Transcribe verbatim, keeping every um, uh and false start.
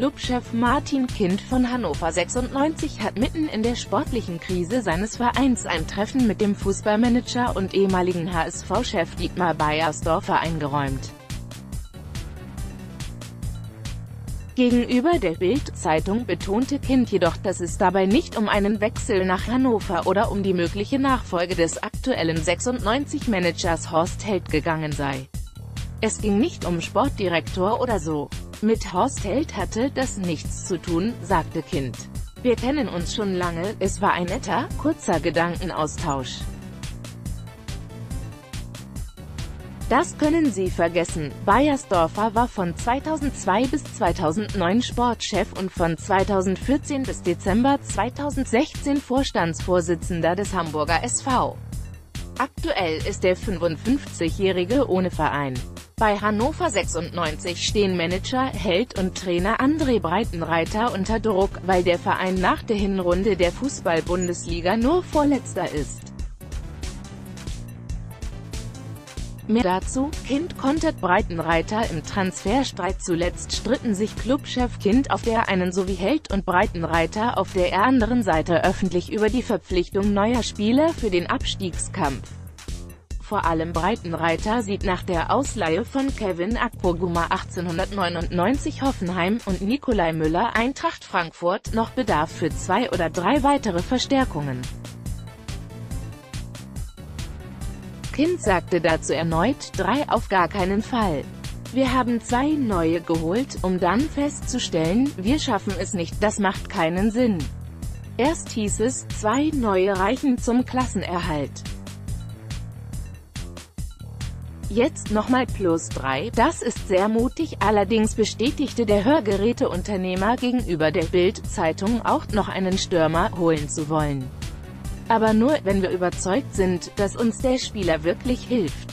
Clubchef Martin Kind von Hannover sechsundneunzig hat mitten in der sportlichen Krise seines Vereins ein Treffen mit dem Fußballmanager und ehemaligen H S V-Chef Dietmar Beiersdorfer eingeräumt. Gegenüber der Bild-Zeitung betonte Kind jedoch, dass es dabei nicht um einen Wechsel nach Hannover oder um die mögliche Nachfolge des aktuellen sechsundneunzig-Managers Horst Held gegangen sei. Es ging nicht um Sportdirektor oder so. Mit Horst Held hatte das nichts zu tun, sagte Kind. Wir kennen uns schon lange, es war ein netter, kurzer Gedankenaustausch. Das können Sie vergessen. Beiersdorfer war von zweitausendzwei bis zweitausendneun Sportchef und von zweitausendvierzehn bis Dezember zweitausendsechzehn Vorstandsvorsitzender des Hamburger S V. Aktuell ist der fünfundfünfzigjährige ohne Verein. Bei Hannover sechsundneunzig stehen Manager, Held und Trainer André Breitenreiter unter Druck, weil der Verein nach der Hinrunde der Fußball-Bundesliga nur Vorletzter ist. Mehr dazu: Kind kontert Breitenreiter im Transferstreit. Zuletzt stritten sich Clubchef Kind auf der einen sowie Held und Breitenreiter auf der anderen Seite öffentlich über die Verpflichtung neuer Spieler für den Abstiegskampf. Vor allem Breitenreiter sieht nach der Ausleihe von Kevin Akpoguma achtzehnhundertneunundneunzig Hoffenheim und Nikolai Müller Eintracht Frankfurt noch Bedarf für zwei oder drei weitere Verstärkungen. Kind sagte dazu erneut: drei auf gar keinen Fall. Wir haben zwei neue geholt, um dann festzustellen, wir schaffen es nicht, das macht keinen Sinn. Erst hieß es, zwei neue reichen zum Klassenerhalt. Jetzt nochmal plus drei, das ist sehr mutig, allerdings bestätigte der Hörgeräteunternehmer gegenüber der Bild-Zeitung auch noch einen Stürmer holen zu wollen. Aber nur, wenn wir überzeugt sind, dass uns der Spieler wirklich hilft.